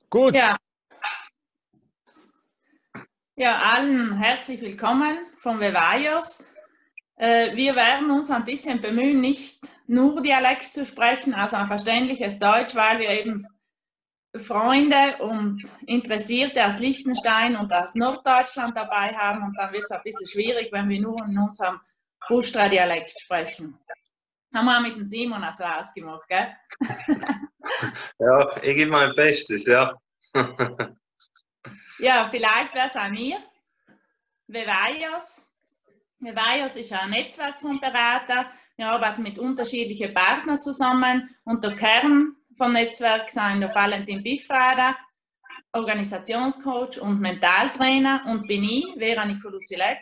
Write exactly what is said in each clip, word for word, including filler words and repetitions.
Gut. Ja. Ja, allen herzlich willkommen von Vevaios. Äh, wir werden uns ein bisschen bemühen, nicht nur Dialekt zu sprechen, also ein verständliches Deutsch, weil wir eben Freunde und Interessierte aus Liechtenstein und aus Norddeutschland dabei haben, und dann wird es ein bisschen schwierig, wenn wir nur in unserem Bustra-Dialekt sprechen. Haben wir auch mit dem Simon also ausgemacht, gell? Ja, ich gebe mein Bestes, ja. Ja, vielleicht wäre es auch mir. Vevaios. Vevaios ist ein Netzwerk von Beratern. Wir arbeiten mit unterschiedlichen Partnern zusammen, und der Kern vom Netzwerk sind der Valentin Bifrada, Organisationscoach und Mentaltrainer, und bin ich, Vera Nikolusilek,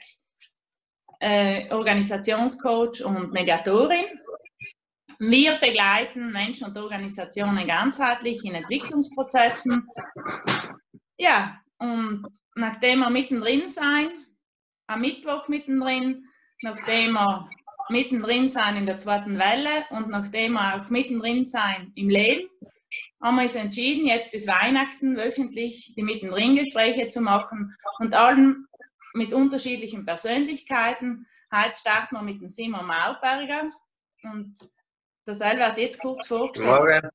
äh, Organisationscoach und Mediatorin. Wir begleiten Menschen und Organisationen ganzheitlich in Entwicklungsprozessen. Ja, und nachdem wir mittendrin sein, am Mittwoch mittendrin, nachdem wir mittendrin sein in der zweiten Welle und nachdem wir auch mittendrin sein im Leben, haben wir uns entschieden, jetzt bis Weihnachten wöchentlich die Mittendrin-Gespräche zu machen, und allen mit unterschiedlichen Persönlichkeiten. Heute starten wir mit dem Simon Maurberger, und der Seil wird jetzt kurz vorgestellt. Morgen.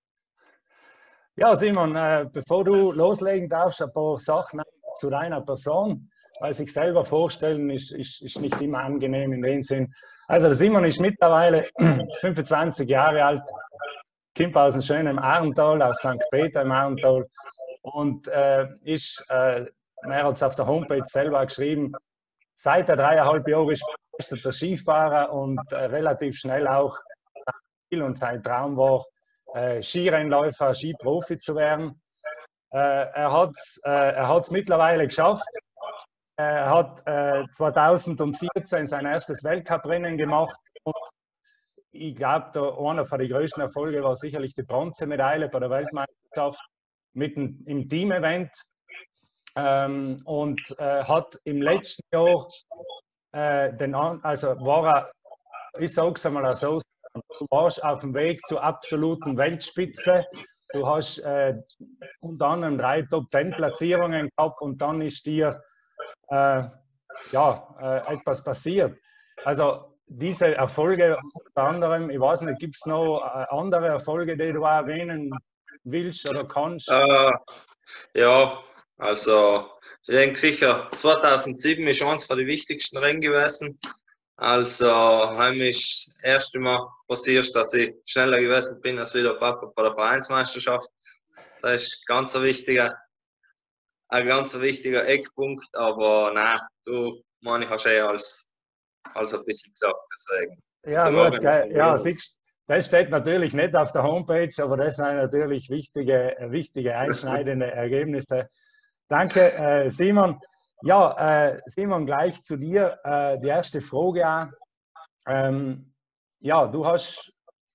Ja, Simon, äh, bevor du loslegen darfst, ein paar Sachen zu deiner Person, weil sich selber vorstellen ist, ist, ist nicht immer angenehm in dem Sinn. Also der Simon ist mittlerweile fünfundzwanzig Jahre alt, kommt aus dem schönen Arntal, aus Sankt Peter im Arntal, und äh, ist, äh, er hat es auf der Homepage selber geschrieben, seit er dreieinhalb Jahren ist begeisterter Skifahrer und äh, relativ schnell auch, und sein Traum war, äh, Skirennläufer, Skiprofi zu werden. Äh, er hat es äh, er hat's mittlerweile geschafft. Er hat äh, zweitausendvierzehn sein erstes Weltcuprennen gemacht. Und ich glaube, einer der größten Erfolge war sicherlich die Bronzemedaille bei der Weltmeisterschaft mitten im Team-Event. Ähm, und äh, hat im letzten Jahr äh, den, also war er, ich sage es einmal so, du warst auf dem Weg zur absoluten Weltspitze. Du hast äh, unter anderem drei Top-Ten-Platzierungen gehabt, und dann ist dir äh, ja, äh, etwas passiert. Also diese Erfolge unter anderem, ich weiß nicht, gibt es noch äh, andere Erfolge, die du erwähnen willst oder kannst? Äh, ja, also ich denke sicher, zweitausendsieben ist eines der wichtigsten Rennen gewesen. Also, heim ist das erste Mal passiert, dass ich schneller gewesen bin als wieder Papa bei der Vereinsmeisterschaft. Das ist ganz ein wichtiger, ein ganz wichtiger Eckpunkt, aber nein, du, meine ich, hast eh als, als ein bisschen gesagt, deswegen. Ja, gut, ja, siehst, das steht natürlich nicht auf der Homepage, aber das sind natürlich wichtige, wichtige einschneidende Ergebnisse. Danke, äh, Simon. Ja, äh, Simon, gleich zu dir. Äh, die erste Frage auch. Ähm, ja, du hast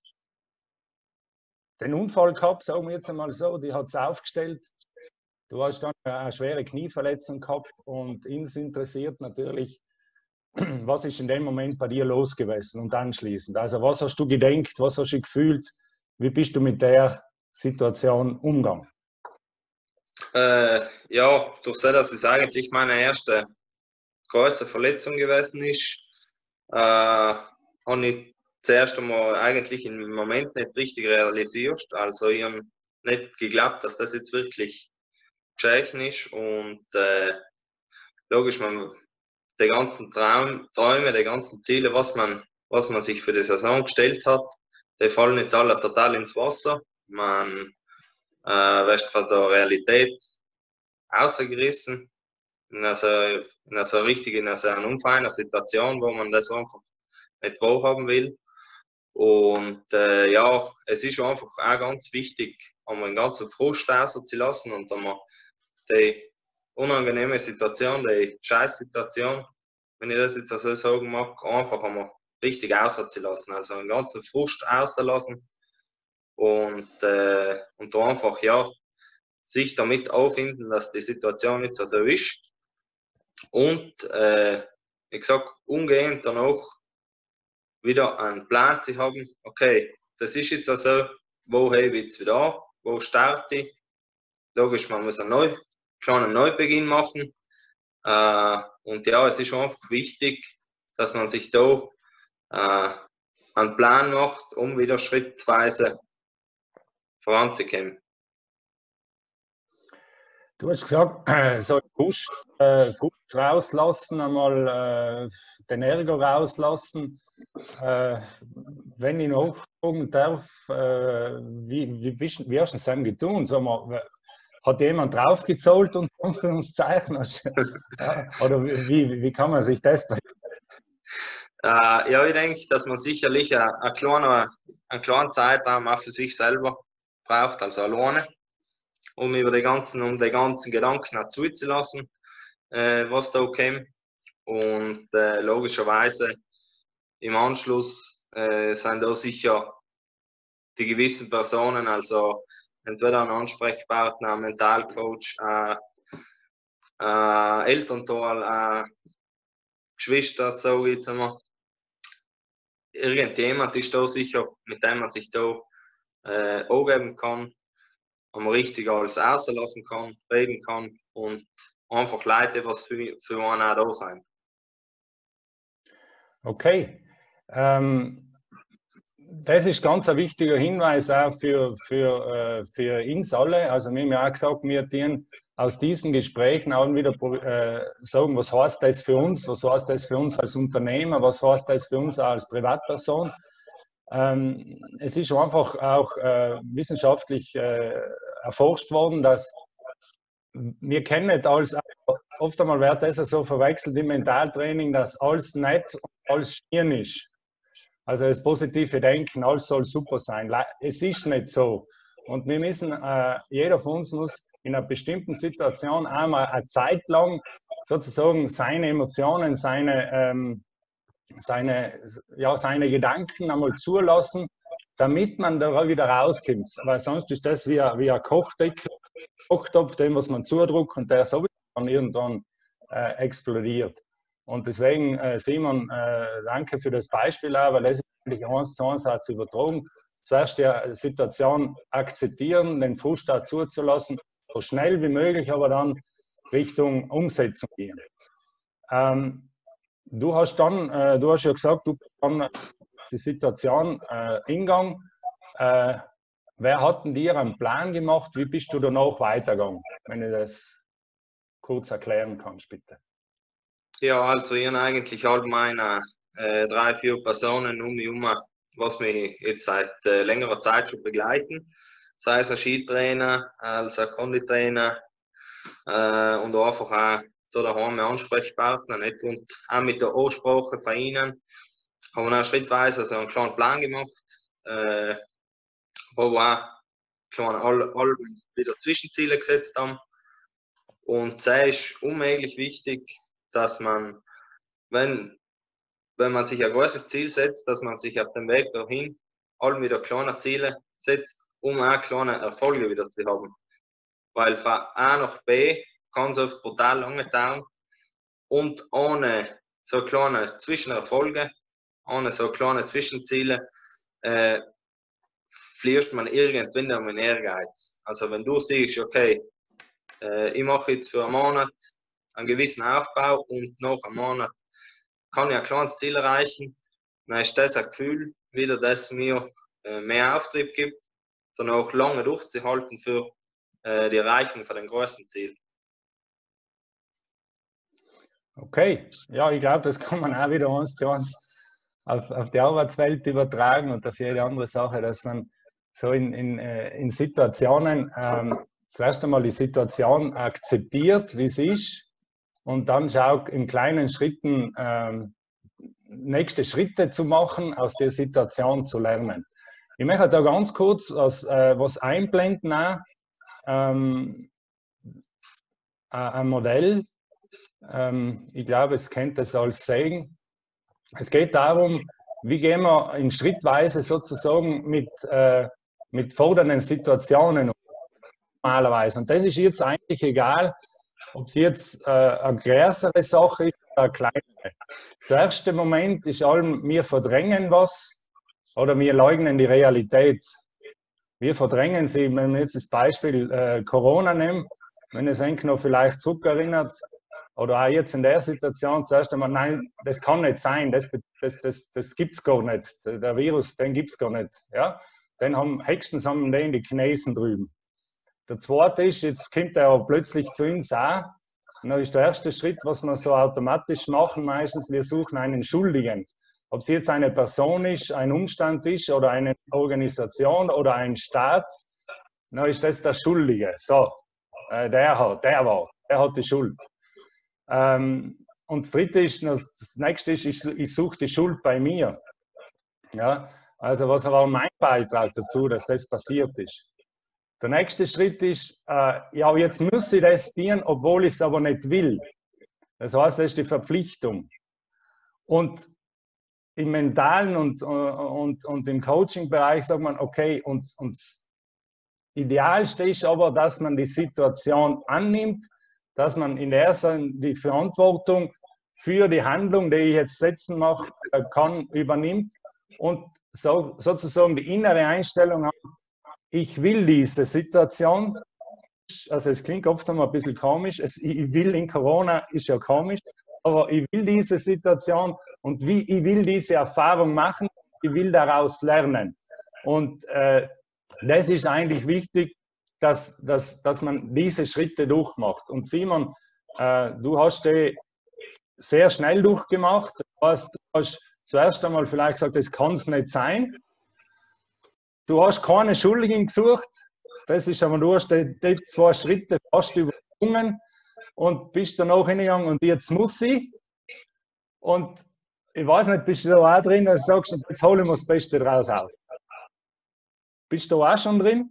den Unfall gehabt, sagen wir jetzt einmal so, die hat es aufgestellt. Du hast dann eine schwere Knieverletzung gehabt, und uns interessiert natürlich, was ist in dem Moment bei dir los gewesen und anschließend. Also was hast du gedacht, was hast du gefühlt, wie bist du mit der Situation umgegangen? Äh, ja, durch das, dass es eigentlich meine erste große Verletzung gewesen ist, äh, habe ich zuerst einmal eigentlich im Moment nicht richtig realisiert. Also ich habe nicht geglaubt, dass das jetzt wirklich geschehen ist, und äh, logisch, man, die ganzen Traum, Träume, die ganzen Ziele, was man, was man sich für die Saison gestellt hat, die fallen jetzt alle total ins Wasser. Man äh, wird von der Realität rausgerissen, in einer, in einer so richtig, in einer unfeinen Situation, wo man das einfach nicht wahrhaben will. Und äh, ja, es ist einfach auch ganz wichtig, einmal den ganzen Frust rauszulassen und einmal die unangenehme Situation, die Scheißsituation, wenn ich das jetzt so sagen mag, einfach einmal richtig rauszulassen. Also den ganzen Frust rauslassen und, äh, und einfach, ja, sich damit auffinden, dass die Situation nicht so ist. Und, äh, ich sag, umgehend danach wieder einen Plan zu haben, okay, das ist jetzt also, wo habe ich jetzt wieder an, wo starte ich, logisch, man muss einen neu, kleinen Neubeginn machen. Äh, und ja, es ist einfach wichtig, dass man sich da äh, einen Plan macht, um wieder schrittweise voranzukommen. Du hast gesagt, so Frust, äh, Frust rauslassen, einmal äh, den Ärger rauslassen. Äh, wenn ich noch fragen darf, äh, wie, wie, bist, wie hast du das eben getan? Sag mal, hat jemand draufgezahlt und Anführungszeichen? Oder wie, wie kann man sich das bei? Äh, ja, ich denke, dass man sicherlich ein, ein kleiner, einen kleinen Zeitraum auch für sich selber braucht, also alleine, um über die ganzen, um die ganzen Gedanken auch zuzulassen, äh, was da kommt. Und äh, logischerweise im Anschluss äh, sind da sicher die gewissen Personen, also entweder ein Ansprechpartner, ein Mentalcoach, äh, äh, Elternteil, äh, Geschwister, so jetzt einmal. Irgendjemand ist da sicher, mit dem man sich da äh, angeben kann, wo man richtig alles auslassen kann, reden kann und einfach Leute, was für, für einen auch da sein. Okay. Ähm, das ist ganz ein wichtiger Hinweis auch für, für, äh, für uns alle. Also wir haben ja auch gesagt, wir dienen aus diesen Gesprächen auch wieder äh, sagen, was heißt das für uns, was heißt das für uns als Unternehmer, was heißt das für uns auch als Privatperson. Ähm, es ist einfach auch äh, wissenschaftlich äh, erforscht worden, dass wir kennen nicht alles, oft einmal wird das so verwechselt im Mentaltraining, dass alles nett und alles schön ist. Also das positive Denken, alles soll super sein. Es ist nicht so. Und wir müssen, äh, jeder von uns muss in einer bestimmten Situation einmal eine Zeit lang sozusagen seine Emotionen, seine, ähm, seine, ja, seine Gedanken einmal zulassen, damit man da wieder rauskommt. Weil sonst ist das wie ein, wie ein Kochdeckel, Kochtopf, den was man zudrückt und der sowieso dann irgendwann äh, explodiert. Und deswegen, äh, Simon, äh, danke für das Beispiel auch, weil das ist eigentlich eins zu eins auch zu übertragen. Zuerst die Situation akzeptieren, den Frust auch zuzulassen, so schnell wie möglich, aber dann Richtung Umsetzung gehen. Ähm, du hast dann, äh, du hast ja gesagt, du dann die Situation äh, in Gang. Äh, wer hat denn dir einen Plan gemacht? Wie bist du danach weitergegangen? Wenn du das kurz erklären kannst, bitte. Ja, also ich habe eigentlich allgemein äh, drei, vier Personen um mich herum, was mich jetzt seit äh, längerer Zeit schon begleiten. Sei es ein Skitrainer, als ein Konditrainer äh, und einfach auch da daheim Ansprechpartner. Nicht? Und auch mit der Ansprache von ihnen haben wir auch schrittweise also einen kleinen Plan gemacht, äh, wo wir auch kleine, all, all wieder Zwischenziele gesetzt haben. Und es ist unmöglich wichtig, dass man, wenn, wenn man sich ein großes Ziel setzt, dass man sich auf dem Weg dahin all wieder kleine Ziele setzt, um auch kleine Erfolge wieder zu haben. Weil von A nach B kann es oft brutal lange dauern und ohne so kleine Zwischenerfolge, ohne so kleine Zwischenziele, äh, verlierst man irgendwann um den Ehrgeiz. Also wenn du siehst, okay, äh, ich mache jetzt für einen Monat einen gewissen Aufbau und nach einem Monat kann ich ein kleines Ziel erreichen, dann ist das ein Gefühl wieder, das mir äh, mehr Auftrieb gibt, dann auch lange durchzuhalten für äh, die Erreichung von den großen Zielen. Okay, ja, ich glaube, das kann man auch wieder eins zu eins auf, auf die Arbeitswelt übertragen und auf jede andere Sache, dass man so in, in, in Situationen ähm, zuerst einmal die Situation akzeptiert, wie es ist, und dann schaut in kleinen Schritten ähm, nächste Schritte zu machen, aus der Situation zu lernen. Ich möchte da ganz kurz was, äh, was einblenden, auch, ähm, ein Modell. Ähm, ich glaube, es kennt es als Segen. Es geht darum, wie gehen wir in Schrittweise sozusagen mit, äh, mit fordernden Situationen um, normalerweise. Und das ist jetzt eigentlich egal, ob es jetzt äh, eine größere Sache ist oder eine kleinere. Der erste Moment ist allem, wir verdrängen was oder wir leugnen die Realität. wir verdrängen sie, wenn wir jetzt das Beispiel äh, Corona nehmen, wenn es eigentlich noch vielleicht zurückerinnert, oder auch jetzt in der Situation zuerst einmal, nein, das kann nicht sein, das, das, das, das gibt es gar nicht, der Virus, den gibt es gar nicht. Ja? Den haben, höchstens haben den die Chinesen drüben. Der zweite ist, jetzt kommt er plötzlich zu uns auch, und dann ist der erste Schritt, was wir so automatisch machen meistens, wir suchen einen Schuldigen. Ob es jetzt eine Person ist, ein Umstand ist oder eine Organisation oder ein Staat, dann ist das der Schuldige. So, äh, der hat, der war, der hat die Schuld. Ähm, und das dritte ist, das nächste ist, ich, ich suche die Schuld bei mir. Ja, also was war mein Beitrag dazu, dass das passiert ist? Der nächste Schritt ist, äh, ja, jetzt muss ich das tun, obwohl ich es aber nicht will. Das heißt, das ist die Verpflichtung. Und im mentalen und, und, und im Coaching-Bereich sagt man, okay, und, und das Idealste ist aber, dass man die Situation annimmt, dass man in der ersten die Verantwortung für die Handlung, die ich jetzt setzen mache, kann, übernimmt und so, sozusagen die innere Einstellung hat, ich will diese Situation, also es klingt oft einmal ein bisschen komisch, es, ich will in Corona, ist ja komisch, aber ich will diese Situation und wie, ich will diese Erfahrung machen, ich will daraus lernen. Und äh, das ist eigentlich wichtig, dass, dass, dass man diese Schritte durchmacht. Und Simon, äh, du hast die sehr schnell durchgemacht. Du hast, du hast zuerst einmal vielleicht gesagt, das kann es nicht sein. Du hast keine Schuldigen gesucht. Das ist aber, du hast die, die zwei Schritte fast übersprungen und bist danach hingegangen und jetzt muss ich. Und ich weiß nicht, bist du da auch drin, dass du sagst, jetzt holen wir das Beste draus auf. Bist du auch schon drin?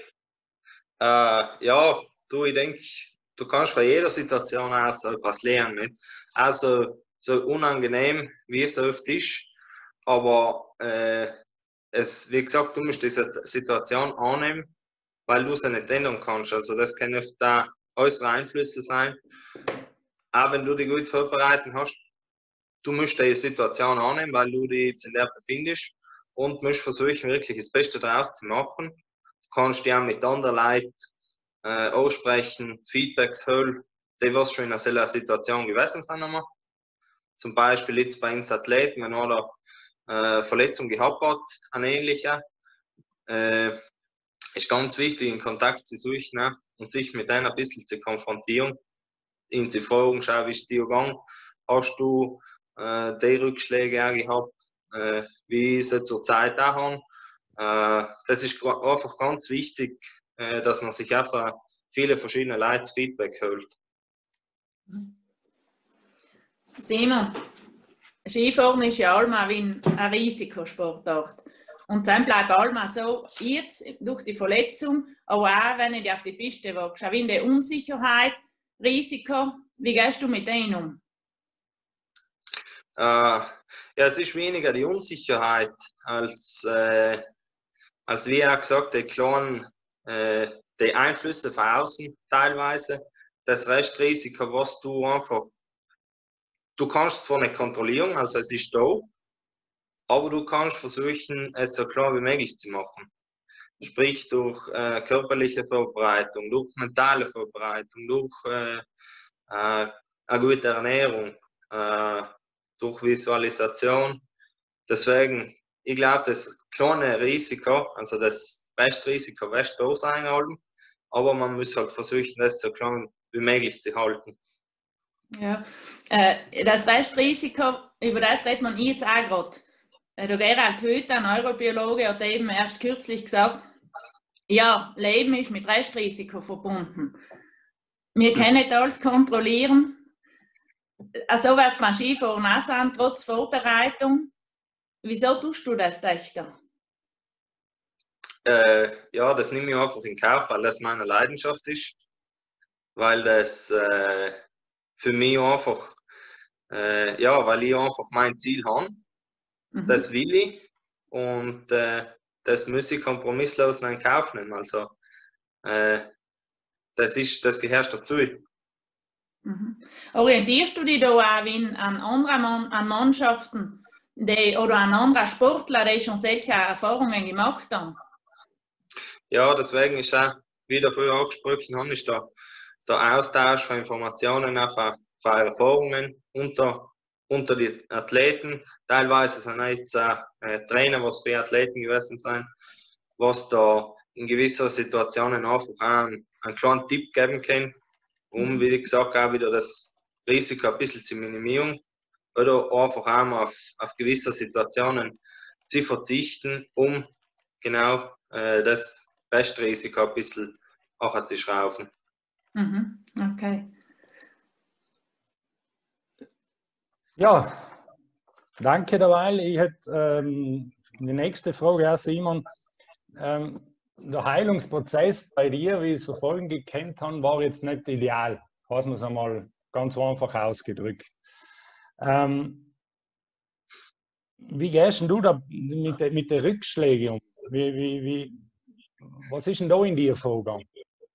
Äh, ja, du, ich denke, du kannst von jeder Situation aus etwas lernen. Nicht? Also, so unangenehm, wie es oft ist, aber äh, es, wie gesagt, du musst diese Situation annehmen, weil du sie nicht ändern kannst. Also, das können da äußere Einflüsse sein. Auch wenn du dich gut vorbereiten hast, du musst die Situation annehmen, weil du dich jetzt in der befindest und musst versuchen, wirklich das Beste daraus zu machen. Du kannst dich auch mit anderen Leuten äh, aussprechen, Feedbacks holen, die was schon in einer Situation gewesen sind. Einmal. Zum Beispiel jetzt bei uns Athleten, wenn einer äh, Verletzung gehabt hat, eine ähnliche, äh, ist ganz wichtig, in Kontakt zu suchen, ne? Und sich mit denen ein bisschen zu konfrontieren, ihn zu fragen, schau, wie ist es dir gegangen, hast du äh, die Rückschläge auch gehabt, äh, wie sie zur Zeit auch haben. Äh, das ist einfach ganz wichtig, äh, dass man sich einfach viele verschiedene Leute Feedback holt. Simon, Skifahren ist ja allmal wie ein Risikosportart. Und dann bleibt allmal so, jetzt durch die Verletzung, aber auch wenn du auf die Piste wachst, auch in der Unsicherheit, Risiko, wie gehst du mit denen um? Äh, ja, es ist weniger die Unsicherheit als, äh, als wie auch gesagt, die kleinen äh, die Einflüsse von außen teilweise, das Restrisiko, was du einfach, du kannst es zwar nicht kontrollieren, also es ist da, aber du kannst versuchen, es so klar wie möglich zu machen. Sprich durch äh, körperliche Vorbereitung, durch mentale Vorbereitung, durch äh, äh, eine gute Ernährung, äh, durch Visualisation. Deswegen, ich glaube, das kleine Risiko, also das Restrisiko, wird da sein, aber man muss halt versuchen, das so klein wie möglich zu halten. Ja, äh, das Restrisiko, über das redet man jetzt auch gerade. Der Gerald Hüther, ein Neurobiologe, hat eben erst kürzlich gesagt, ja, Leben ist mit Restrisiko verbunden. Wir können nicht alles kontrollieren. So wird es beim Skifahren auch sein, trotz Vorbereitung. Wieso tust du das, Töchter? Äh, ja, das nehme ich einfach in Kauf, weil das meine Leidenschaft ist. Weil das äh, für mich einfach, äh, ja, weil ich einfach mein Ziel habe. Mhm. Das will ich und äh, das muss ich kompromisslos in Kauf nehmen. Also, äh, das, ist, das gehört dazu. Mhm. Orientierst du dich da auch an anderen an Mannschaften die, oder an anderen Sportlern, die schon solche Erfahrungen gemacht haben? Ja, deswegen ist auch, wie dafür angesprochen habe, ist der, der Austausch von Informationen, auch von, von Erfahrungen unter, unter die Athleten. Teilweise sind jetzt auch äh, Trainer, was bei Athleten gewesen sind, was da in gewissen Situationen einfach einen, einen kleinen Tipp geben können, um, wie gesagt, auch wieder das Risiko ein bisschen zu minimieren oder einfach auch mal auf, auf gewisse Situationen zu verzichten, um genau äh, das Restrisiko ein bisschen auch zu schrauben. Mhm. Okay. Ja, danke dabei. Ich hätte ähm, die nächste Frage, auch Simon. Ähm, der Heilungsprozess bei dir, wie ich es verfolgen gekannt habe, war jetzt nicht ideal. Fassen wir es einmal ganz einfach ausgedrückt. Ähm, wie gehst du da mit, mit den Rückschlägen um? Wie, wie, wie, was ist denn da in dir vorgegangen?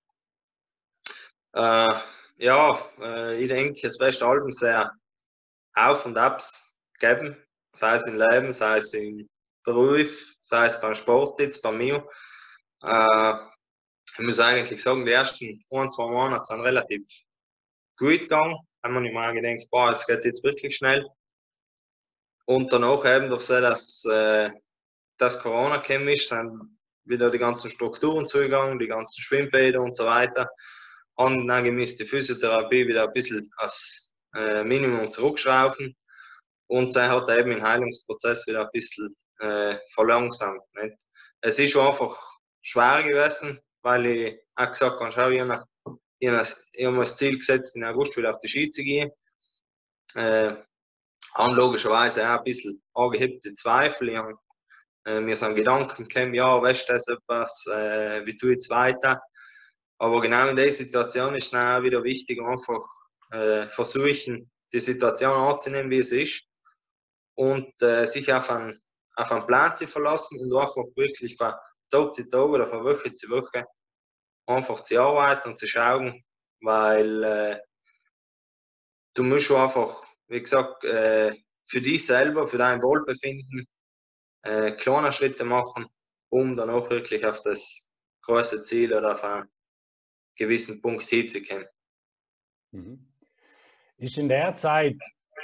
Äh, ja, äh, ich denke, es wird allem sehr Auf und Abs geben, sei es im Leben, sei es im Beruf, sei es beim Sport jetzt bei mir. Äh, ich muss eigentlich sagen, die ersten ein, zwei Monate sind relativ gut gegangen. Haben wir nicht mal gedacht, boah, es geht jetzt wirklich schnell. Und danach eben durch so, dass äh, das Corona gekommen ist, sind wieder die ganzen Strukturen zugegangen, die ganzen Schwimmbäder und so weiter. Haben dann gemäß die Physiotherapie wieder ein bisschen als äh, Minimum zurückschrauben. Und sie hat eben den Heilungsprozess wieder ein bisschen äh, verlangsamt. Nicht? Es ist schon einfach schwer gewesen, weil ich auch gesagt habe, schau, ich habe, ich habe das Ziel gesetzt, im August wieder auf die Ski zu gehen. Äh, haben logischerweise auch ein bisschen angehebte Zweifel. Ich habe, äh, mir sind Gedanken gekommen, ja, weißt du das etwas, äh, wie tue ich jetzt weiter? Aber genau in dieser Situation ist es dann auch wieder wichtig, einfach äh, versuchen, die Situation anzunehmen, wie es ist. Und äh, sich auf einen, auf einen Plan zu verlassen und einfach wirklich von Tag zu Tag oder von Woche zu Woche einfach zu arbeiten und zu schauen, weil äh, du musst schon einfach, wie gesagt, äh, für dich selber, für dein Wohlbefinden äh, kleine Schritte machen, um dann auch wirklich auf das große Ziel oder auf einen gewissen Punkt hinzukommen. Mhm. Ist in der Zeit,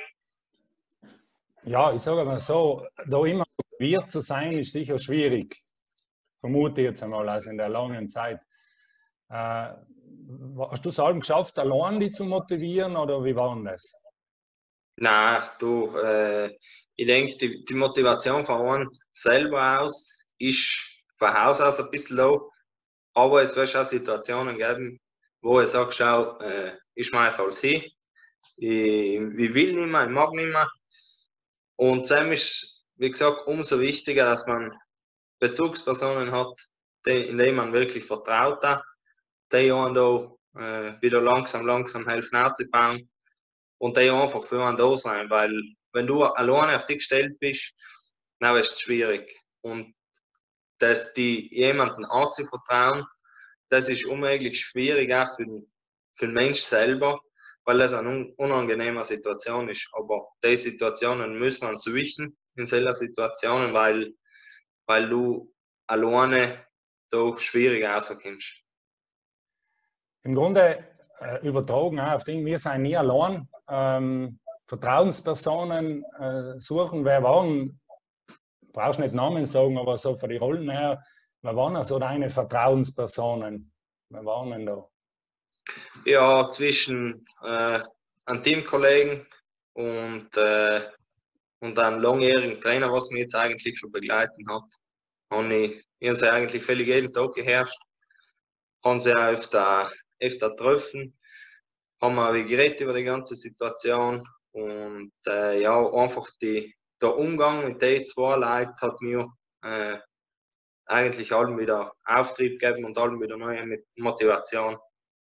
ja, ich sage mal so, da immer motiviert zu sein, ist sicher schwierig. Vermute ich jetzt einmal, also in der langen Zeit. Äh, hast du es allem geschafft, allein die zu motivieren oder wie war denn das? Nein, du, äh, ich denke, die, die Motivation von einem selber aus ist von Haus aus ein bisschen low, aber es wird auch Situationen geben, wo ich sage, schau, äh, ich schmeiße alles hin, ich, ich will nicht mehr, ich mag nicht mehr. Und dann ist, wie gesagt, umso wichtiger, dass man Bezugspersonen hat, die, in denen man wirklich vertraut hat, die einen da äh, wieder langsam, langsam helfen aufzubauen und die einfach für einen da sein, weil wenn du alleine auf dich gestellt bist, dann ist es schwierig. Und dass die jemanden anzuvertrauen, das ist unmöglich schwierig auch für den, für den Mensch selber, weil das eine unangenehme Situation ist. Aber die Situationen müssen man switchen in solchen Situationen, weil, weil du alleine da schwierig rauskommst. Im Grunde äh, übertragen auch auf den, wir sind nie allein. Ähm, Vertrauenspersonen äh, suchen, wer waren, brauchst nicht Namen sagen, aber so für die Rollen her, wer waren also deine Vertrauenspersonen? Wer waren denn da? Ja, zwischen äh, einem Teamkollegen und, äh, und einem langjährigen Trainer, was mich jetzt eigentlich schon begleiten hat, habe ich, ich habe sie eigentlich völlig jeden Tag geherrscht, haben sie auch öfter, öfter getroffen, haben wir auch geredet über die ganze Situation und äh, ja, einfach die, der Umgang mit den zwei Leuten hat mir äh, eigentlich allem wieder Auftrieb gegeben und allem wieder neue Motivation.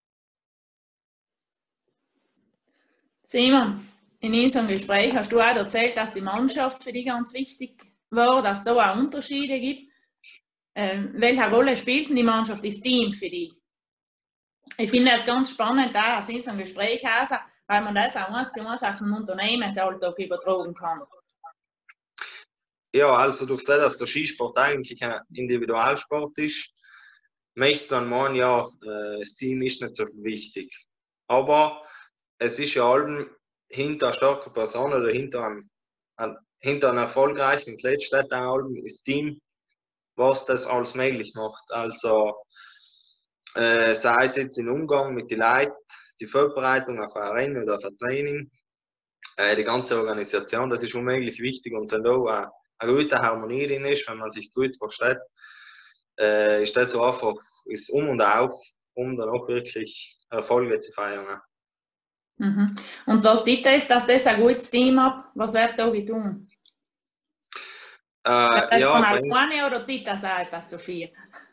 Simon, in unserem Gespräch hast du auch erzählt, dass die Mannschaft für dich ganz wichtig war, dass es da auch Unterschiede gibt. Ähm, welche Rolle spielt denn die Mannschaft, das Team für dich? Ich finde es ganz spannend, da aus unserem Gespräch aus, weil man das auch eins zu eins auf den Unternehmensalltag übertragen kann. Ja, also durch das, dass der Skisport eigentlich ein Individualsport ist, möchte man meinen, ja, äh, das Team ist nicht so wichtig. Aber es ist ja allem hinter einer starken Person oder hinter einem, ein, hinter einem erfolgreichen Athlet steht auch allem das Team, was das alles möglich macht. Also äh, sei es jetzt im Umgang mit den Leuten, die Vorbereitung auf ein Rennen oder auf ein Training, äh, die ganze Organisation, das ist unmöglich wichtig. Und wenn da eine, eine gute Harmonie drin ist, wenn man sich gut versteht, äh, ist das so einfach ist um und auf, um dann auch wirklich Erfolge zu feiern. Mhm. Und was dit ist, dass das ein gutes Team hat, was wird da getan? Äh, das ja, von alleine oder dit das auch etwas dafür?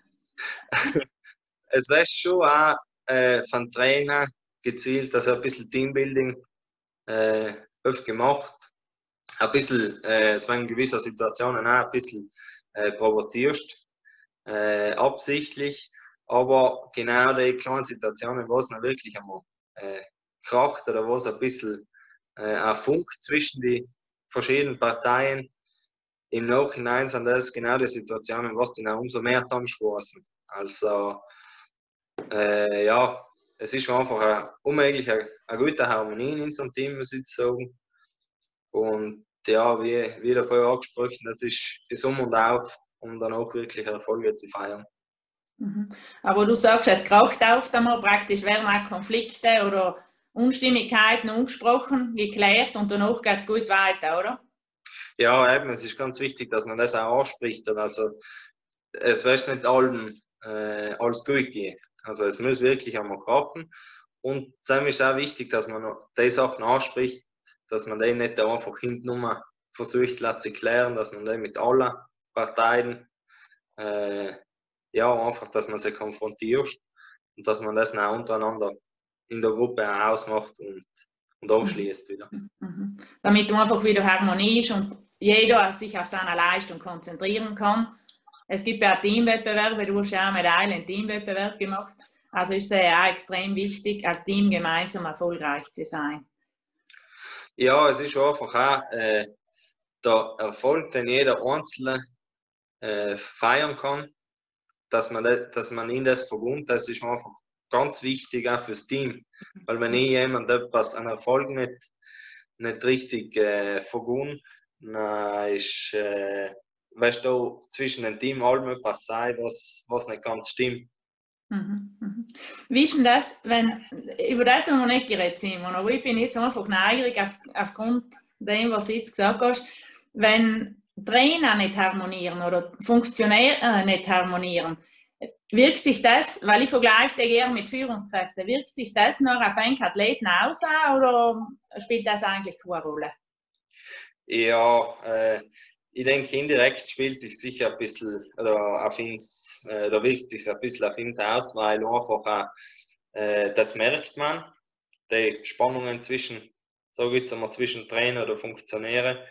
Es wäre schon auch äh, von Trainer gezielt, dass er ein bisschen Teambuilding äh, öfter gemacht. Ein bisschen, äh, es in gewissen Situationen auch ein bisschen äh, provozierst, äh, absichtlich, aber genau die kleinen Situationen, wo es dann wirklich einmal äh, kracht oder wo es ein bisschen äh, ein Funk zwischen die verschiedenen Parteien, im Nachhinein sind das genau die Situationen, was die dann umso mehr zusammenstoßen. Also äh, ja, es ist einfach eine, unmöglich eine, eine gute Harmonie in unserem Team, muss ich sagen. Und ja, wie, wie davor angesprochen, das ist das Um und Auf, um dann auch wirklich Erfolge zu feiern. Mhm. Aber du sagst, es kracht auf einmal praktisch, werden auch Konflikte oder Unstimmigkeiten angesprochen, geklärt und danach geht es gut weiter, oder? Ja, eben, es ist ganz wichtig, dass man das auch anspricht. Also, es wird nicht allen äh, alles gut gehen. Also, es muss wirklich einmal krachen. Und dann ist auch wichtig, dass man die Sachen anspricht, dass man die nicht einfach hinten versucht zu klären, dass man die mit allen Parteien, äh, ja, einfach, dass man sie konfrontiert und dass man das auch untereinander in der Gruppe auch ausmacht und, und ausschließt wieder. Mhm. Damit du einfach wieder Harmonie ist und jeder sich auf seine Leistung konzentrieren kann. Es gibt ja Teamwettbewerbe, du hast ja auch mit einem Teamwettbewerb gemacht. Also ist es ja auch extrem wichtig, als Team gemeinsam erfolgreich zu sein. Ja, es ist einfach auch äh, der Erfolg, den jeder Einzelne äh, feiern kann, dass man, das, dass man in das verbund, das ist einfach ganz wichtig auch fürs Team. Weil wenn ich jemand etwas an Erfolg nicht, nicht richtig äh, verbund, dann ist, äh, weißt du, zwischen dem Team allem etwas sein, was, was nicht ganz stimmt. Mhm, mhm. Wie ist denn das, wenn, über das haben wir nicht geredet, Simon, aber ich bin jetzt einfach neugierig auf, aufgrund dem, was du jetzt gesagt hast, wenn Trainer nicht harmonieren oder Funktionäre nicht harmonieren, wirkt sich das, weil ich vergleiche das gerne mit Führungskräften, wirkt sich das noch auf einen Athleten aus oder spielt das eigentlich keine Rolle? Ja, äh, ich denke, indirekt spielt sich sicher ein bisschen, oder auf ins, äh, da wirkt sich ein bisschen auf ins aus, weil einfach auch, äh, das merkt man, die Spannungen zwischen, so jetzt einmal, zwischen Trainer oder Funktionäre.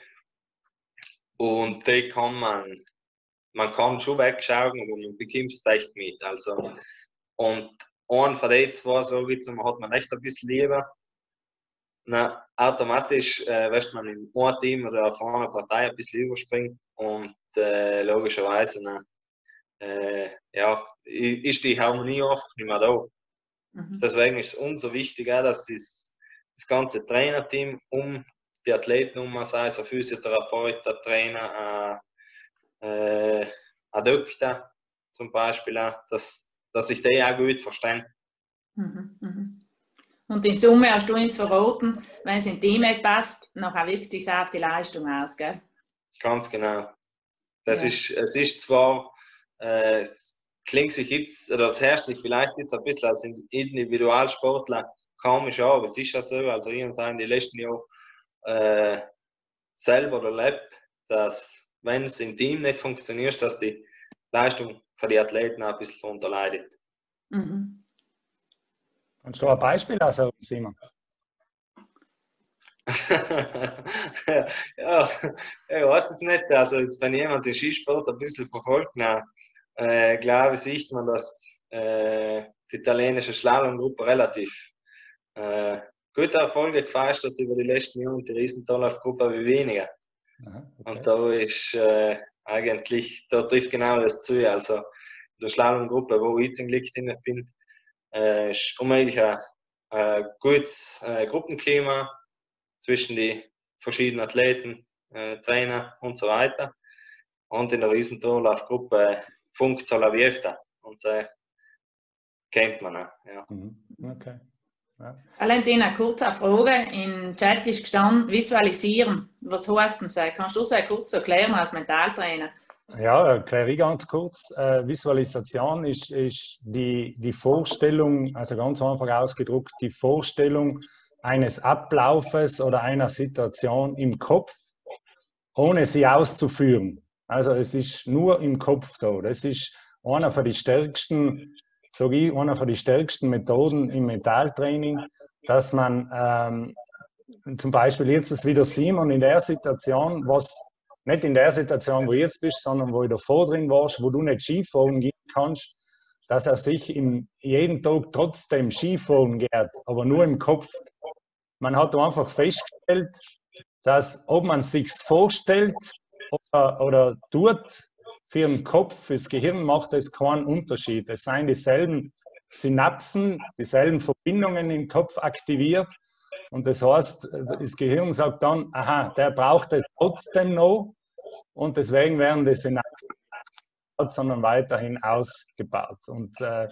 Und die kann man, man kann schon wegschauen, aber man bekommt es echt mit. Also, und einen von den zwei, so jetzt einmal, hat man echt ein bisschen lieber. Na, automatisch äh, wirst man in einem Team oder auf einer Partei ein bisschen überspringen und äh, logischerweise na, äh, ja, ist die Harmonie einfach nicht mehr da. Mhm. Deswegen ist es umso wichtiger, dass das, das ganze Trainerteam um die Athleten herum, sei es ein Physiotherapeut, ein Trainer, ein, äh, ein Doktor zum Beispiel, dass, dass sich die auch gut verstehen. Mhm, mhm. Und in Summe hast du uns verraten, wenn es im Team nicht passt, nachher wirkt es sich auf die Leistung aus, gell? Ganz genau. Das ja. ist, es ist zwar, äh, es klingt sich jetzt, oder es herrscht sich vielleicht jetzt ein bisschen als Individualsportler komisch an, aber es ist ja so, also ich habe in den letzten Jahren äh, selber erlebt, dass wenn es im Team nicht funktioniert, dass die Leistung für die Athleten auch ein bisschen darunter leidet. Mhm. Kannst du ein Beispiel also, Simon? ja, ja, ich weiß es nicht. Also, jetzt, wenn jemand den Skisport ein bisschen verfolgt, dann, äh, glaube ich, sieht man, dass äh, die italienische Slalomgruppe relativ äh, gute Erfolge gefeiert hat über die letzten Jahre und die Riesentorlaufgruppe wie weniger. Aha, okay. Und da ist äh, eigentlich, da trifft genau das zu. Also, der Slalomgruppe, wo ich zum Glück drin bin, äh, ist unmöglich ein, ein gutes äh, Gruppenklima zwischen den verschiedenen Athleten, äh, Trainer und so weiter. Und in der Riesentorlaufgruppe funkt es halt wie öfter. Und äh, kennt man auch. Ja. Okay. Ja. Valentin, eine kurze Frage. Im Chat ist gestanden, visualisieren. Was heißt denn das? Kannst du das kurz erklären als Mentaltrainer? Ja, erkläre ich ganz kurz. Äh, Visualisation ist, ist die, die Vorstellung, also ganz einfach ausgedrückt, die Vorstellung eines Ablaufes oder einer Situation im Kopf, ohne sie auszuführen. Also es ist nur im Kopf da. Das ist einer von den stärksten, sage ich, einer von den stärksten Methoden im Mentaltraining, dass man ähm, zum Beispiel jetzt ist wieder Simon in der Situation, was nicht in der Situation, wo du jetzt bist, sondern wo du davor drin warst, wo du nicht Skifahren gehen kannst, dass er sich im, jeden Tag trotzdem Skifahren geht, aber nur im Kopf. Man hat einfach festgestellt, dass ob man es sich vorstellt oder, oder tut, für den Kopf, fürs Gehirn macht es keinen Unterschied. Es seien dieselben Synapsen, dieselben Verbindungen im Kopf aktiviert. Und das heißt, das Gehirn sagt dann, aha, der braucht es trotzdem noch und deswegen werden die Synapsen nicht, sondern weiterhin ausgebaut. Und äh,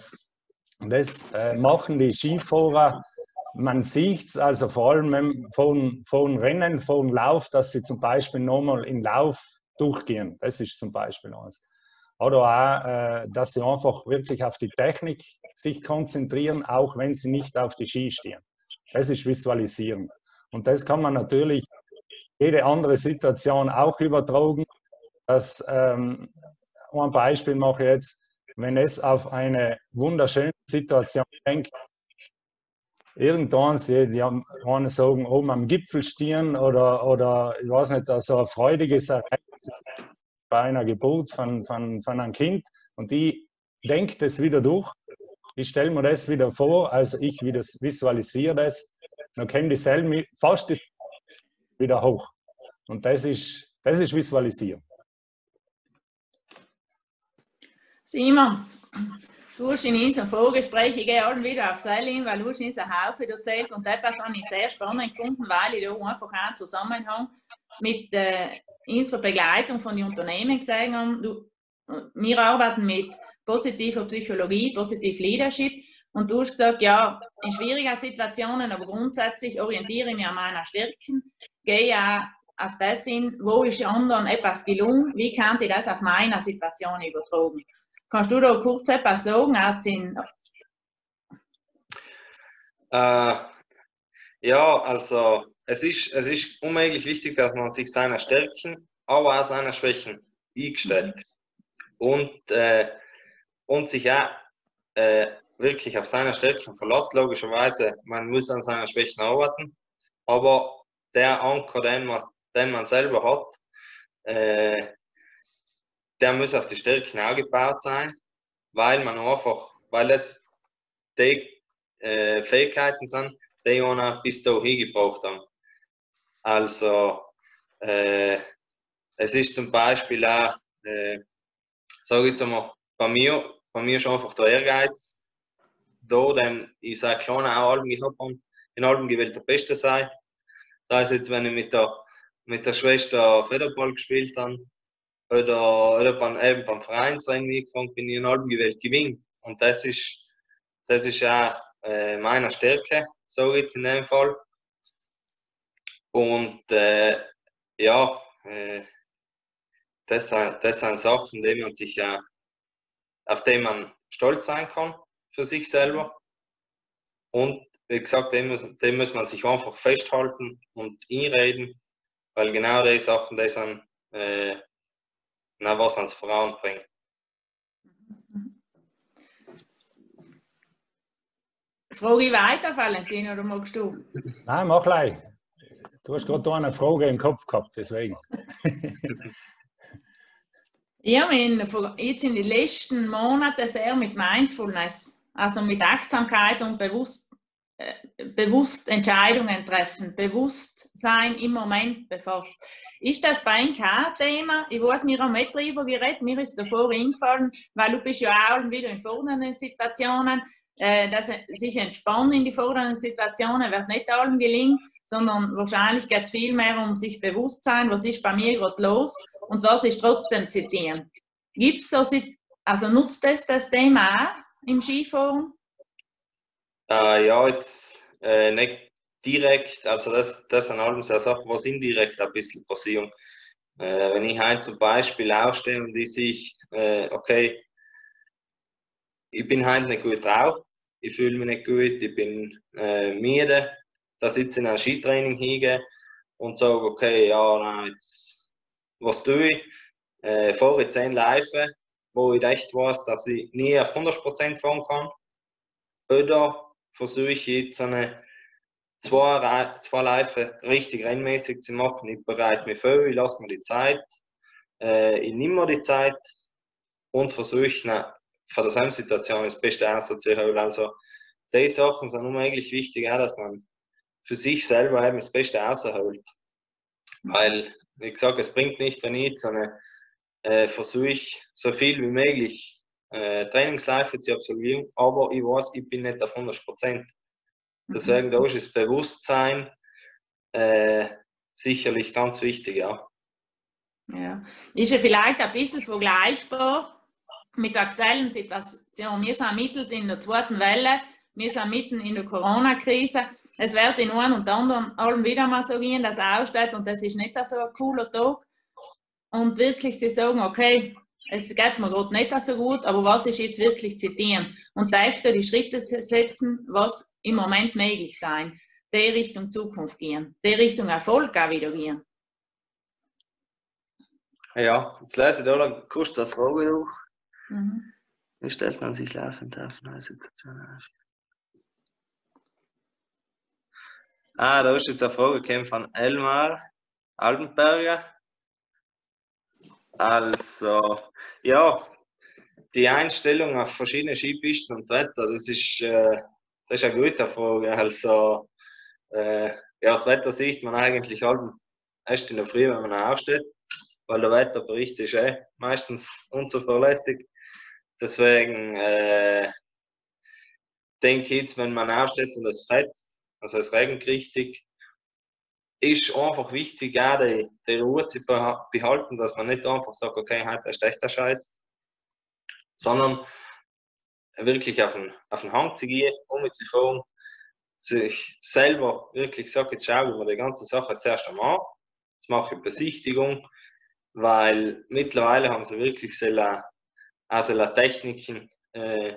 das äh, machen die Skifahrer, man sieht es also vor allem von, von Rennen, von Lauf, dass sie zum Beispiel nochmal in Lauf durchgehen. Das ist zum Beispiel eins. Oder auch, äh, dass sie einfach wirklich auf die Technik sich konzentrieren, auch wenn sie nicht auf die Ski stehen. Das ist Visualisieren. Und das kann man natürlich jede andere Situation auch übertragen. Das, ähm, ein Beispiel mache ich jetzt, wenn es auf eine wunderschöne Situation denkt, irgendwann, die haben sagen, oben am Gipfel stehen oder, oder ich weiß nicht, so ein freudiges Ereignis bei einer Geburt von, von, von einem Kind und die denkt es wieder durch. Ich stelle mir das wieder vor, also ich wieder visualisiere das, dann kommen dieselben fast wieder hoch. Und das ist, das ist Visualisieren. Simon, du hast in unserem Vorgespräch, ich gehe alle wieder auf Seilin, weil du hast uns einen Haufen erzählt und etwas habe ich sehr spannend gefunden, weil ich da einfach einen Zusammenhang mit äh, unserer Begleitung von den Unternehmen gesehen habe. Du, wir arbeiten mit positiver Psychologie, Positive Leadership und du hast gesagt, ja, in schwierigen Situationen, aber grundsätzlich orientiere ich mich an meiner Stärken, gehe auch auf das hin, wo ist anderen etwas gelungen, wie kann ich das auf meine Situation übertragen. Kannst du da kurz etwas sagen? Äh, ja, also es ist, es ist unmöglich wichtig, dass man sich seiner Stärken, aber auch seiner Schwächen eingestellt mhm. und, äh, und sich auch äh, wirklich auf seine Stärken verlässt. Logischerweise, man muss an seinen Schwächen arbeiten, aber der Anker, den man, den man selber hat, äh, der muss auf die Stärken auch gebaut sein, weil man einfach, weil es die äh, Fähigkeiten sind, die man bis dahin gebraucht haben. Also, äh, es ist zum Beispiel auch, äh, sage ich jetzt mal, bei mir, bei mir ist einfach der Ehrgeiz da, denn ich sage klar auch Alben, ich habe in Alben gewählt der Beste sein. Sei es jetzt, wenn ich mit der, mit der Schwester Federball gespielt habe, oder, oder beim, eben beim Vereinsrennen mitgekommen, bin ich in Alben gewählt gewinnt. Und das ist, das ist auch äh, meine Stärke, sage ich jetzt in dem Fall. Und äh, ja, äh, das, das sind Sachen, die man sich, äh, auf die man stolz sein kann für sich selber. Und wie gesagt, dem muss, dem muss man sich einfach festhalten und einreden, weil genau die Sachen, die sind, äh, na, was ans Frauen bringen. Frage ich weiter, Valentin, oder magst du? Nein, mach gleich. Du hast gerade eine Frage im Kopf gehabt, deswegen. Ich habe mich jetzt in den letzten Monaten sehr mit Mindfulness, also mit Achtsamkeit und Bewusst bewusst Entscheidungen treffen, Bewusstsein im Moment befasst. Ist das bei Ihnen kein Thema? Ich weiß, wir haben nicht darüber geredet, mir ist davor eingefallen, weil du bist ja auch wieder in fordernden Situationen, äh, dass sich entspannen in die fordernden Situationen wird nicht allen gelingen, sondern wahrscheinlich geht es viel mehr um sich bewusst sein, was ist bei mir gerade los und was ist trotzdem zitieren. Gibt es so, also nutzt das das Thema auch im Skifahren? Äh, ja, jetzt äh, nicht direkt, also das, das sind allem so Sachen, was indirekt ein bisschen passieren. Äh, wenn ich heute zum Beispiel aufstehe und ich sehe, äh, okay, ich bin heute nicht gut drauf, ich fühle mich nicht gut, ich bin äh, müde, da sitze ich in einem Skitraining hingehe und sage, okay, ja, nein, jetzt, was tue ich? Äh, fahre ich zehn Läufe, wo ich echt weiß, dass ich nie auf hundert Prozent fahren kann. Oder versuche ich jetzt eine zwei, zwei Läufe richtig rennmäßig zu machen. Ich bereite mich vor, ich lasse mir die Zeit, äh, ich nehme mir die Zeit und versuche für dieselbe Situation das Beste rauszuholen. Also, diese Sachen sind eigentlich wichtig, auch, dass man für sich selber eben das Beste rausholt. Weil, wie gesagt, es bringt nicht, wenn ich jetzt eine, äh, versuche, so viel wie möglich Äh, Trainingsläufe zu absolvieren, aber ich weiß, ich bin nicht auf hundert Prozent. Deswegen da ist das Bewusstsein äh, sicherlich ganz wichtig, ja. Ja. Ist ja vielleicht ein bisschen vergleichbar mit der aktuellen Situation. Wir sind mitten in der zweiten Welle, wir sind mitten in der Corona-Krise. Es wird in einem und anderen allem wieder mal so gehen, dass es aussteht und das ist nicht so ein cooler Tag. Und wirklich zu sagen, okay, es geht mir gerade nicht so gut, aber was ist jetzt wirklich zitieren? Und da echt die Schritte zu setzen, was im Moment möglich sein. Die Richtung Zukunft gehen, die Richtung Erfolg auch wieder gehen. Ja, jetzt lese ich da noch kurz eine Frage durch. Mhm. Wie stellt man sich laufend auf neue Situationen auf? Ah, da ist jetzt eine Frage gekommen von Elmar Albenberger. Also, ja, die Einstellung auf verschiedene Skipisten und Wetter, das ist, äh, das ist eine gute Frage. Also, äh, ja, das Wetter sieht man eigentlich erst in der Früh, wenn man aufsteht, weil der Wetterbericht ist eh meistens unzuverlässig. Deswegen äh, denke ich jetzt, wenn man aufsteht und es fetzt, also es regnet richtig, ist einfach wichtig, auch die, die Ruhe zu behalten, dass man nicht einfach sagt, okay, heute ist echt der Scheiß, sondern wirklich auf den, auf den Hang zu gehen, um zu fahren, sich selber wirklich sagt, jetzt schauen wir die ganze Sache zuerst einmal an, jetzt mache ich Besichtigung, weil mittlerweile haben sie wirklich sehr, also Techniken äh,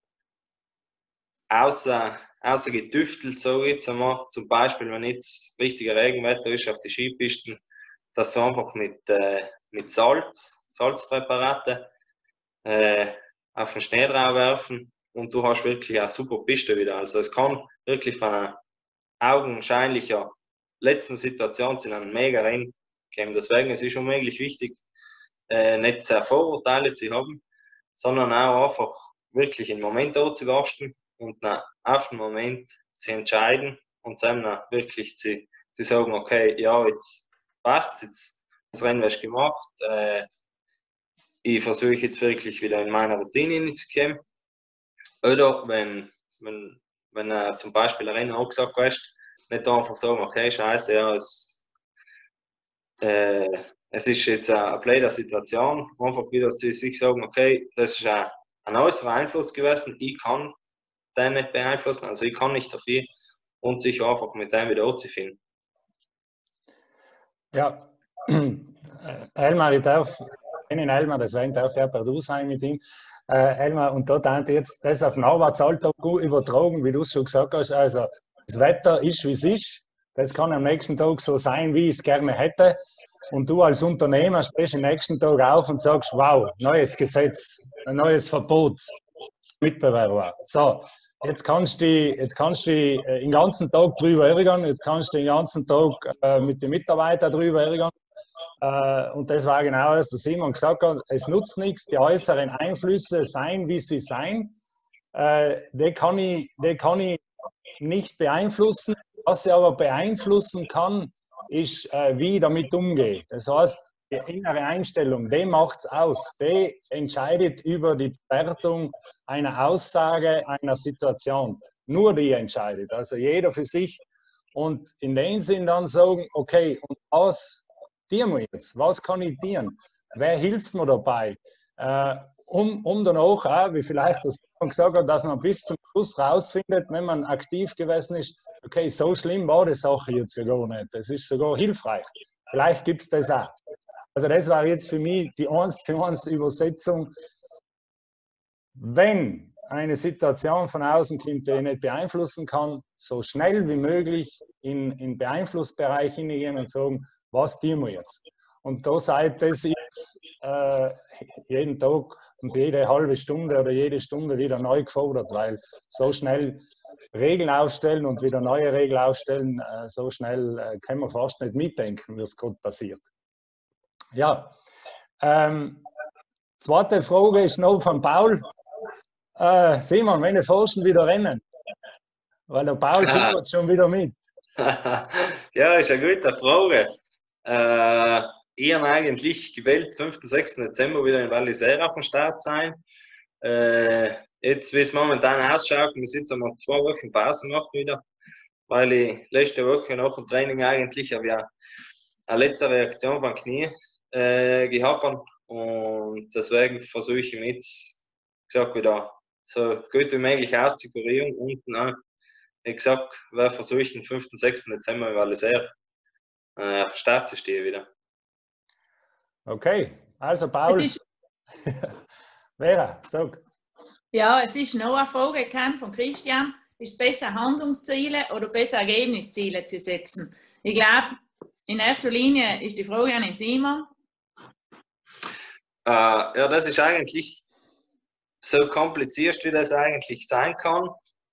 außer außer getüftelt, so jetzt einmal. Zum Beispiel, wenn jetzt richtiger Regenwetter ist auf die Skipisten, dass sie einfach mit, äh, mit Salz, Salzpräparate äh, auf den Schnee drauf werfen und du hast wirklich eine super Piste wieder. Also es kann wirklich von einer augenscheinlicher letzten Situation zu einem mega Rennen kommen. Deswegen ist es unmöglich wichtig, äh, nicht sehr Vorurteile zu haben, sondern auch einfach wirklich im Moment anzugasten und auf den Moment zu entscheiden und dann wirklich zu, zu sagen, okay, ja, jetzt passt, jetzt das Rennen ist gemacht, äh, ich versuche jetzt wirklich wieder in meine Routine hineinzukommen. Oder wenn, wenn, wenn äh, zum Beispiel ein Rennen angesagt ist, nicht einfach sagen, okay, scheiße, ja, es, äh, es ist jetzt eine blöde Situation, einfach wieder zu sich sagen, okay, das ist ein, ein äußerer Einfluss gewesen, ich kann den nicht beeinflussen, also ich kann nicht dafür und sich einfach mit dem wieder anzufinden. Ja, Elmar, ich darf, ich kenne Elmar, deswegen darf ich ja per Du sein mit ihm. Äh, Elmar, und da darf ich jetzt das auf den Arbeitsalltag gut übertragen, wie du es schon gesagt hast. Also, das Wetter ist, wie es ist. Das kann am nächsten Tag so sein, wie ich es gerne hätte. Und du als Unternehmer stehst am nächsten Tag auf und sagst, wow, neues Gesetz, ein neues Verbot, Mitbewerber. So, jetzt kannst du jetzt kannst du äh, den ganzen Tag drüber ärgern, jetzt kannst du den ganzen Tag äh, mit den Mitarbeitern drüber ärgern. Äh, und das war genau, was der Simon gesagt hat, es nutzt nichts, die äußeren Einflüsse sein, wie sie sein. Äh, die kann ich, die kann ich nicht beeinflussen. Was ich aber beeinflussen kann, ist, äh, wie ich damit umgehe. Das heißt, die innere Einstellung, die macht es aus. Die entscheidet über die Bewertung einer Aussage, einer Situation. Nur die entscheidet. Also jeder für sich. Und in dem Sinn dann sagen, okay, und was dienen wir jetzt? Was kann ich dienen? Wer hilft mir dabei? Äh, um, um dann auch, auch, wie vielleicht das gesagt hat, dass man bis zum Schluss rausfindet, wenn man aktiv gewesen ist, okay, so schlimm war die Sache jetzt ja gar nicht. Das ist sogar hilfreich. Vielleicht gibt es das auch. Also das war jetzt für mich die eins zu eins Übersetzung. Wenn eine Situation von außen kommt, die ich nicht beeinflussen kann, so schnell wie möglich in den Beeinflussbereich hingehen und sagen, was tun wir jetzt? Und da seid das jetzt äh, jeden Tag und jede halbe Stunde oder jede Stunde wieder neu gefordert, weil so schnell Regeln aufstellen und wieder neue Regeln aufstellen, äh, so schnell äh, können wir fast nicht mitdenken, was gerade passiert. Ja, ähm, zweite Frage ist noch von Paul. Äh, Simon, wenn die Forschen wieder rennen? Weil der Paul fiebert schon wieder mit. Ja, ist eine gute Frage. Äh, ich habe eigentlich gewählt, fünften sechsten Dezember wieder in Val d'Isère auf dem Start sein. Äh, jetzt, wie es momentan ausschaut, wir sitzen mal zwei Wochen Pause noch wieder, weil ich letzte Woche nach dem Training eigentlich habe ja eine letzte Reaktion beim Knie äh, gehabt habe. Und deswegen versuche ich mich jetzt, gesagt, wieder so gut wie möglich auszukurieren und dann, wie gesagt, wir versuchen den fünften sechsten Dezember in Val d'Isère äh, auf den Start zu stehen wieder. Okay, also Paul. Vera, sag. Ja, es ist noch eine Frage gekommen von Christian. Ist es besser, Handlungsziele oder besser Ergebnisziele zu setzen? Ich glaube, in erster Linie ist die Frage an Simon. Äh, ja, das ist eigentlich so kompliziert, wie das eigentlich sein kann.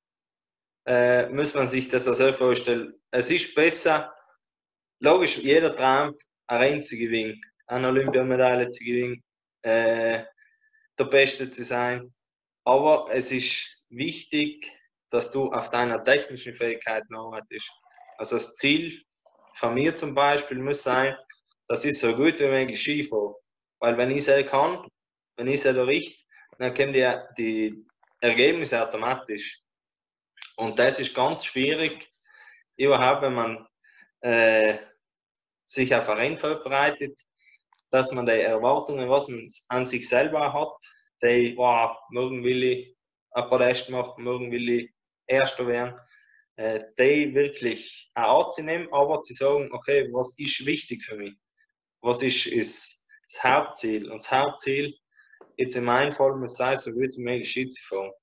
Äh, muss man sich das so vorstellen. Es ist besser, logisch, jeder Traum, ein Rennen zu gewinnen, eine Olympiamedaille zu gewinnen, äh, der Beste zu sein. Aber es ist wichtig, dass du auf deiner technischen Fähigkeit arbeitest. Also das Ziel von mir zum Beispiel muss sein, dass ich so gut wie möglich Ski fahre. Weil wenn ich es kann, wenn ich es richte, dann kommen die, die Ergebnisse automatisch. Und das ist ganz schwierig, überhaupt, wenn man äh, sich auf ein Rennen vorbereitet, dass man die Erwartungen, was man an sich selber hat, die, wow, morgen will ich ein Podest machen, morgen will ich Erster werden, äh, die wirklich auch anzunehmen, aber zu sagen, okay, was ist wichtig für mich? Was ist, ist das Hauptziel? Und das Hauptziel, jetzt in meinem Fall, muss sein, so gut wie möglich Ski zu fahren.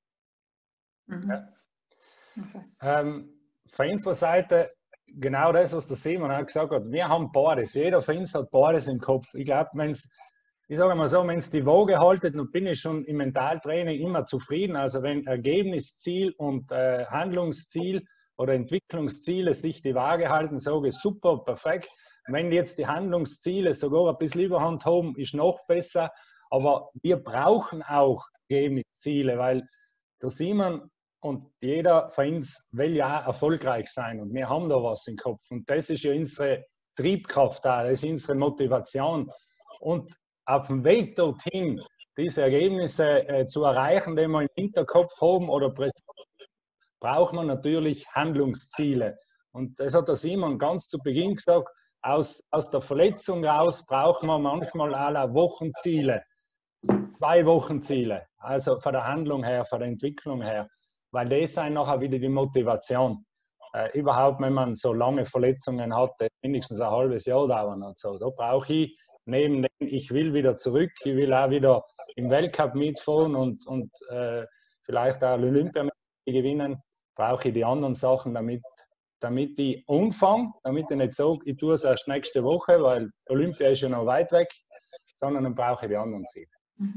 Mhm. Ja. Okay. Ähm, von unserer Seite, genau das, was der Simon auch gesagt hat, wir haben beides. Jeder von uns hat beides im Kopf. Ich glaube, wenn es, ich sage mal so, wenn es die Waage haltet, dann bin ich schon im Mentaltraining immer zufrieden. Also wenn Ergebnisziel und äh, Handlungsziel oder Entwicklungsziele sich die Waage halten, sage ich super, perfekt. Wenn jetzt die Handlungsziele sogar ein bisschen Überhand haben, ist noch besser. Aber wir brauchen auch Ergebnisziele, weil der Simon und jeder von uns will ja erfolgreich sein und wir haben da was im Kopf und das ist ja unsere Triebkraft da, das ist unsere Motivation und auf dem Weg dorthin diese Ergebnisse äh, zu erreichen, die wir im Hinterkopf haben oder präsentieren, braucht man natürlich Handlungsziele und das hat der Simon ganz zu Beginn gesagt, aus, aus der Verletzung raus braucht man manchmal alle Wochenziele, zwei Wochenziele, also von der Handlung her, von der Entwicklung her. Weil das sind nachher wieder die Motivation. Äh, überhaupt, wenn man so lange Verletzungen hat, die mindestens ein halbes Jahr dauern und so. Da brauche ich neben dem, ich will wieder zurück, ich will auch wieder im Weltcup mitfahren und, und äh, vielleicht auch Olympia gewinnen, brauche ich die anderen Sachen, damit, damit ich umfange, damit ich nicht sage, ich tue es erst nächste Woche, weil Olympia ist ja noch weit weg, sondern dann brauche ich die anderen Ziele.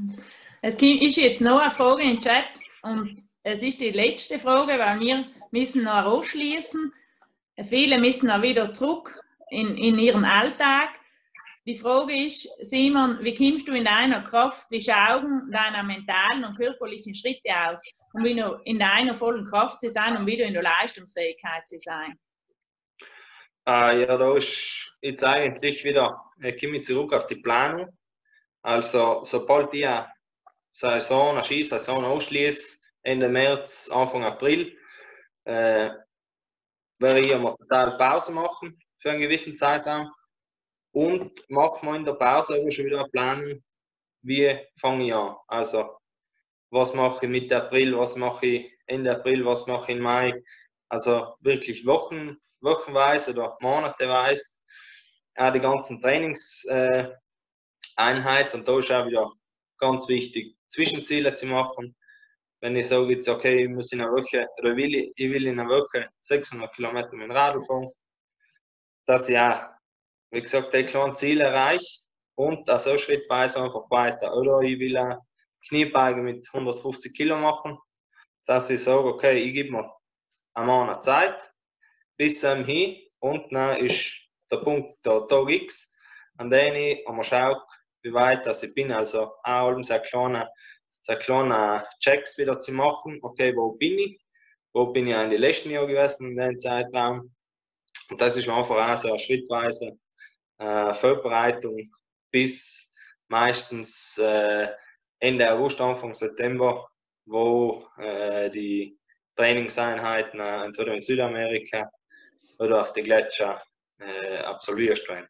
Es ist jetzt noch eine Frage im Chat und es ist die letzte Frage, weil wir müssen noch ausschließen. Viele müssen auch wieder zurück in, in ihren Alltag. Die Frage ist, Simon, wie kommst du in deiner Kraft, wie schauen deine mentalen und körperlichen Schritte aus, um wieder in deiner vollen Kraft zu sein und wieder in der Leistungsfähigkeit zu sein? Äh, ja, da ist jetzt eigentlich wieder, ich komme zurück auf die Planung. Also, sobald ich eine Saison, eine Skisaison ausschließe, Ende März, Anfang April, äh, werde ich einmal total Pause machen für einen gewissen Zeitraum und mache mal in der Pause aber schon wieder eine Planung, wie fange ich an. Also, was mache ich Mitte April, was mache ich Ende April, was mache ich im Mai. Also wirklich Wochen, wochenweise oder monateweise auch die ganzen Trainingseinheiten. Äh, und da ist auch wieder ganz wichtig, Zwischenziele zu machen. Wenn ich sage jetzt, okay, ich muss in einer Woche, oder will ich, ich will in einer Woche sechshundert Kilometer mit dem Radl fahren, dass ich auch, wie gesagt, die kleinen Ziele erreiche und also schrittweise einfach weiter. Oder ich will auch Kniebeugen mit hundertfünfzig Kilo machen, dass ich sage, okay, ich gebe mir einen Monat Zeit bis zum hin und dann ist der Punkt, der Tag X, an dem ich einmal schaue, wie weit dass ich bin. Also auch sehr kleine, sehr kleine Checks wieder zu machen. Okay, wo bin ich? Wo bin ich in den letzten Jahren gewesen in dem Zeitraum? Und das ist einfach auch so eine schrittweise äh, Vorbereitung bis meistens äh, Ende August, Anfang September, wo äh, die Trainingseinheiten äh, entweder in Südamerika oder auf den Gletscher äh, absolvierst werden.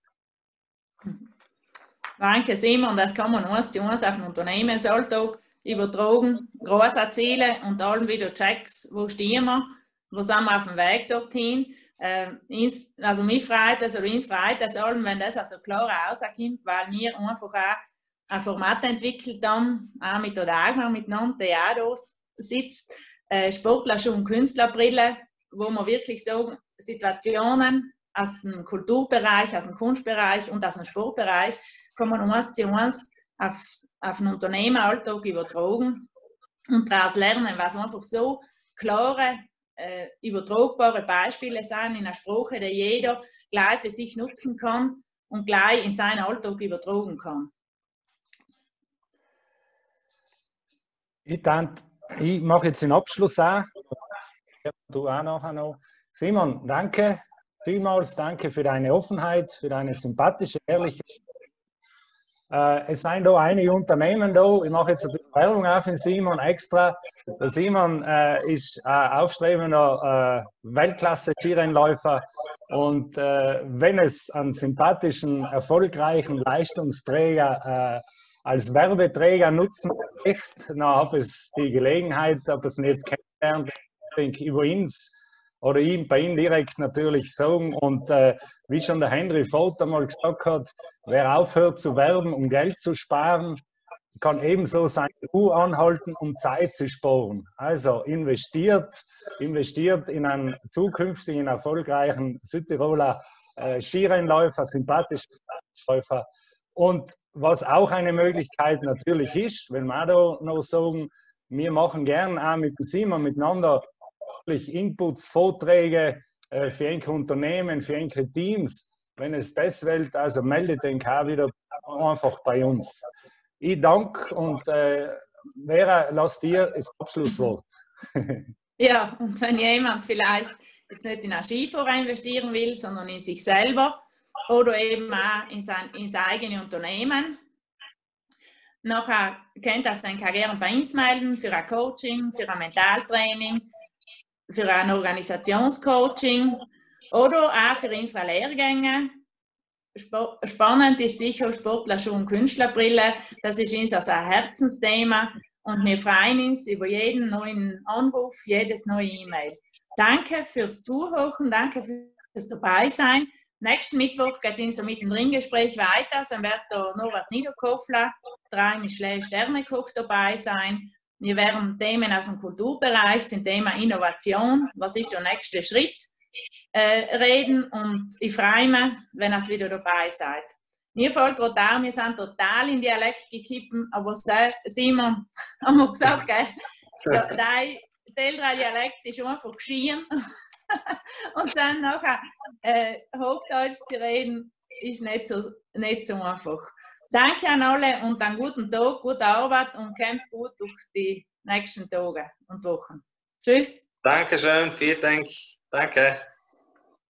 Danke, Simon. Das kann man eins zu eins auf den Unternehmensalltag übertragen. Große Ziele und allem wieder Checks, wo stehen wir, wo sind wir auf dem Weg dorthin. Äh, ins, also mich freut das, oder uns freut das allem, wenn das also klar rauskommt, weil wir einfach auch ein Format entwickelt haben, auch mit der Dagmar miteinander, der auch da sitzt, äh, Sportler schon Künstlerbrille, wo wir wirklich sagen, Situationen aus dem Kulturbereich, aus dem Kunstbereich und aus dem Sportbereich kann man eins zu eins auf, auf den Unternehmeralltag übertragen und daraus lernen, was einfach so klare, äh, übertragbare Beispiele sind in einer Sprache, die jeder gleich für sich nutzen kann und gleich in seinen Alltag übertragen kann. Ich, ich mache jetzt den Abschluss auch. Du auch nachher noch. Simon, danke vielmals, danke für deine Offenheit, für deine sympathische, ehrliche. Äh, es sind da einige Unternehmen da. Ich mache jetzt ein bisschen Werbung auf den Simon extra. Der Simon äh, ist ein aufstrebender äh, Weltklasse-Skirennläufer und äh, wenn es einen sympathischen, erfolgreichen Leistungsträger äh, als Werbeträger nutzen möchte, dann habe es die Gelegenheit, ob es ihn jetzt kennenlernt, über uns oder ihm bei ihm direkt natürlich sagen. Und äh, wie schon der Henry Vogt einmal gesagt hat, wer aufhört zu werben, um Geld zu sparen, kann ebenso seine Ruhe anhalten, um Zeit zu sparen. Also investiert, investiert in einen zukünftigen erfolgreichen Südtiroler äh, Skirennläufer, sympathischen Läufer. Und was auch eine Möglichkeit natürlich ist, wenn wir da noch sagen, wir machen gern auch mit dem Simon miteinander Inputs, Vorträge äh, für einige Unternehmen, für einige Teams. Wenn es das will, also meldet den auch wieder einfach bei uns. Ich danke und äh, Vera, lass dir das Abschlusswort. Ja, und wenn jemand vielleicht jetzt nicht in einen Skifahrer investieren will, sondern in sich selber oder eben auch in sein, in sein eigenes Unternehmen, nachher könnt ihr dann gerne bei uns melden für ein Coaching, für ein Mentaltraining, für ein Organisationscoaching oder auch für unsere Lehrgänge. Spannend ist sicher Sportler schon Künstlerbrille. Das ist uns also ein Herzensthema und wir freuen uns über jeden neuen Anruf, jedes neue E-Mail. Danke fürs Zuhören, danke fürs Dabeisein. Nächsten Mittwoch geht unser Mittendrin-Gespräch weiter. Dann wird der Norbert Niederkofler, drei Michelin-Sterne-Koch dabei sein. Wir werden Themen aus dem Kulturbereich, zum Thema Innovation, was ist der nächste Schritt, äh, reden und ich freue mich, wenn ihr wieder dabei seid. Mir fällt gerade auch, wir sind total in Dialekt gekippen, aber Simon, haben wir gesagt, gell? Ja, dein Dialekt ist einfach schieren und dann nachher äh, Hochdeutsch zu reden, ist nicht so, nicht so einfach. Danke an alle und einen guten Tag, gute Arbeit und kämpft gut durch die nächsten Tage und Wochen. Tschüss. Dankeschön, vielen Dank. Danke.